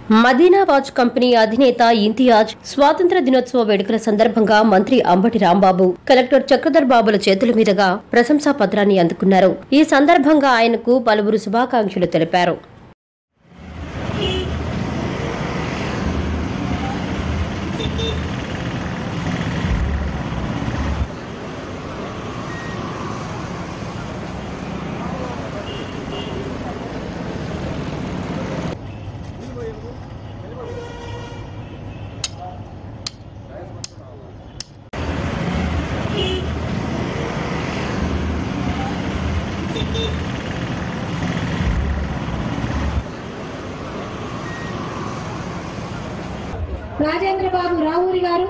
Madina watch company అధినేత ఇంతియాజ్ స్వాతంత్ర దినోత్సవ వేడుకల సందర్భంగా మంత్రి అంబటి రాంబాబు, కలెక్టర్ చక్రధర్ బాబుల చేతుల మీదుగా ప్రశంసా పత్రాన్ని అందుకున్నారు. ఈ సందర్భంగా ఆయనకు పలువురు శుభాకాంక్షలు తెలిపారు. రాజేంద్ర బాబు రావూరి గారు,